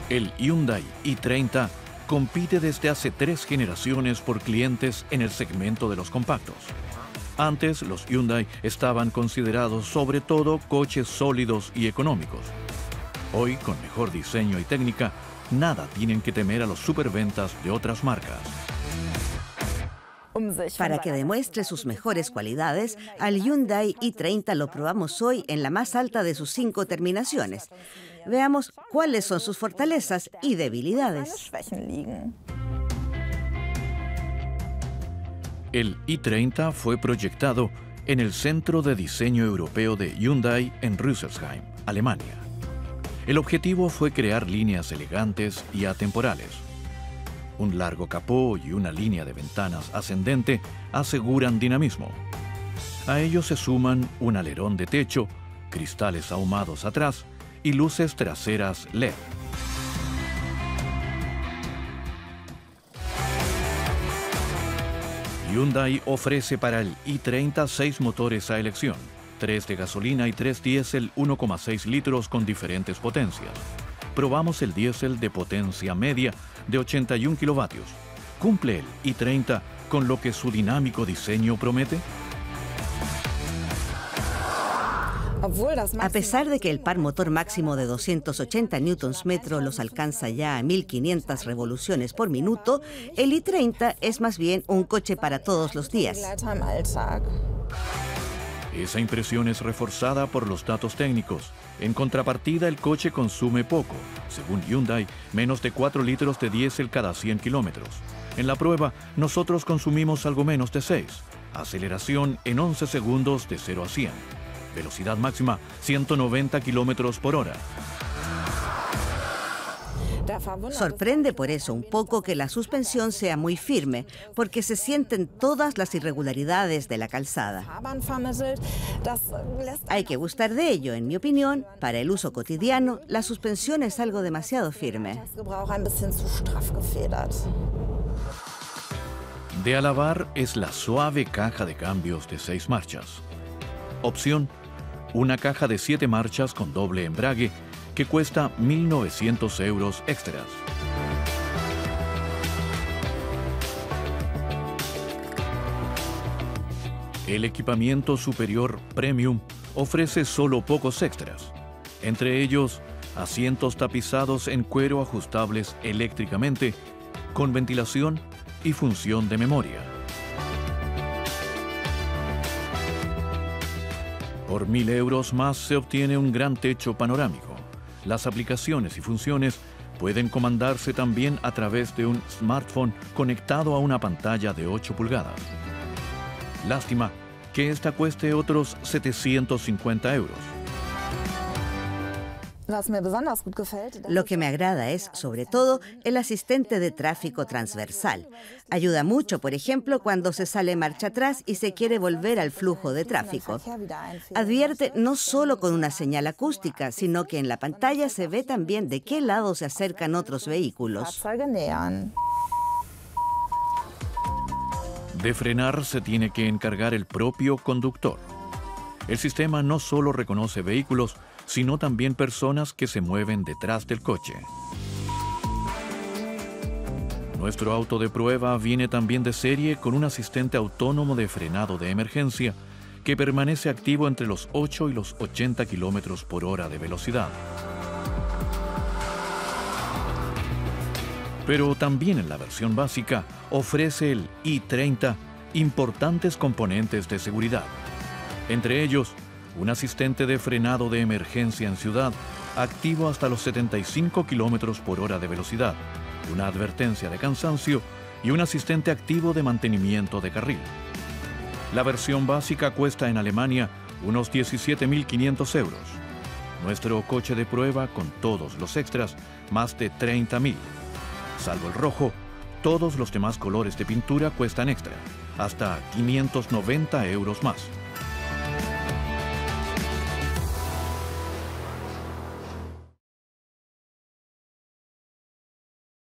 El Hyundai i30 compite desde hace 3 generaciones por clientes en el segmento de los compactos. Antes, los Hyundai estaban considerados sobre todo coches sólidos y económicos. Hoy, con mejor diseño y técnica, nada tienen que temer a los superventas de otras marcas. Para que demuestre sus mejores cualidades, al Hyundai i30 lo probamos hoy en la más alta de sus 5 terminaciones. Veamos cuáles son sus fortalezas y debilidades. El i30 fue proyectado en el Centro de Diseño Europeo de Hyundai en Rüsselsheim, Alemania. El objetivo fue crear líneas elegantes y atemporales. Un largo capó y una línea de ventanas ascendente aseguran dinamismo. A ello se suman un alerón de techo, cristales ahumados atrás y luces traseras LED. Hyundai ofrece para el i30 6 motores a elección, 3 de gasolina y 3 diésel 1,6 litros con diferentes potencias. Probamos el diésel de potencia media de 81 kilovatios. ¿Cumple el i30 con lo que su dinámico diseño promete? A pesar de que el par motor máximo de 280 Nm los alcanza ya a 1500 revoluciones por minuto, el i30 es más bien un coche para todos los días. Esa impresión es reforzada por los datos técnicos. En contrapartida, el coche consume poco. Según Hyundai, menos de 4 litros de diésel cada 100 kilómetros. En la prueba, nosotros consumimos algo menos de 6. Aceleración en 11 segundos de 0 a 100. Velocidad máxima 190 kilómetros por hora. Sorprende por eso un poco que la suspensión sea muy firme, porque se sienten todas las irregularidades de la calzada. Hay que gustar de ello, en mi opinión. Para el uso cotidiano, la suspensión es algo demasiado firme. De alabar es la suave caja de cambios de 6 marchas. Opción: una caja de 7 marchas con doble embrague que cuesta 1.900 euros extras. El equipamiento superior Premium ofrece solo pocos extras, entre ellos asientos tapizados en cuero ajustables eléctricamente, con ventilación y función de memoria. Por 1.000 euros más se obtiene un gran techo panorámico. Las aplicaciones y funciones pueden comandarse también a través de un smartphone conectado a una pantalla de 8 pulgadas. Lástima que esta cueste otros 750 euros. Lo que me agrada es, sobre todo, el asistente de tráfico transversal. Ayuda mucho, por ejemplo, cuando se sale marcha atrás y se quiere volver al flujo de tráfico. Advierte no solo con una señal acústica, sino que en la pantalla se ve también de qué lado se acercan otros vehículos. De frenar se tiene que encargar el propio conductor. El sistema no solo reconoce vehículos, sino también personas que se mueven detrás del coche. Nuestro auto de prueba viene también de serie con un asistente autónomo de frenado de emergencia que permanece activo entre los 8 y los 80 kilómetros por hora de velocidad. Pero también en la versión básica ofrece el i30 importantes componentes de seguridad. Entre ellos, un asistente de frenado de emergencia en ciudad, activo hasta los 75 kilómetros por hora de velocidad, una advertencia de cansancio y un asistente activo de mantenimiento de carril. La versión básica cuesta en Alemania unos 17.500 euros. Nuestro coche de prueba, con todos los extras, más de 30.000. Salvo el rojo, todos los demás colores de pintura cuestan extra, hasta 590 euros más.